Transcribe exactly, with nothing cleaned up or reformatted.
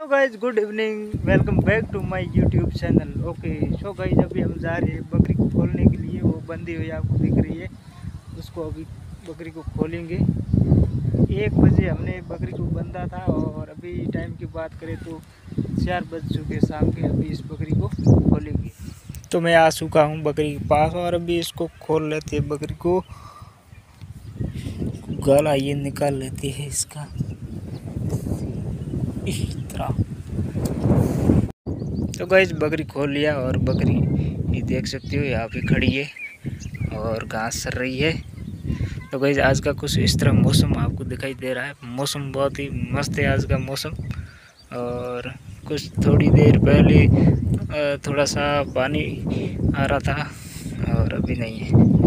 तो guys good evening, welcome back to my YouTube channel. Okay so guys अभी हम जा रहे हैं बकरी को खोलने के लिए। वो बंधी हुई आपको दिख रही है, उसको अभी बकरी को खोलेंगे। एक बजे हमने बकरी को बंधा था और अभी टाइम की बात करें तो चार बज चुके शाम के। अभी इस बकरी को खोलेंगे। तो मैं आ चुका हूँ बकरी के पास और अभी इसको खोल लेते हैं। बकरी को गला ये निकाल लेती है इसका इस तरह। तो गाइस बकरी खोल लिया और बकरी ये देख सकते हो यहाँ पे खड़ी है और घास चर रही है। तो गाइस आज का कुछ इस तरह मौसम आपको दिखाई दे रहा है। मौसम बहुत ही मस्त है आज का मौसम। और कुछ थोड़ी देर पहले थोड़ा सा पानी आ रहा था और अभी नहीं है।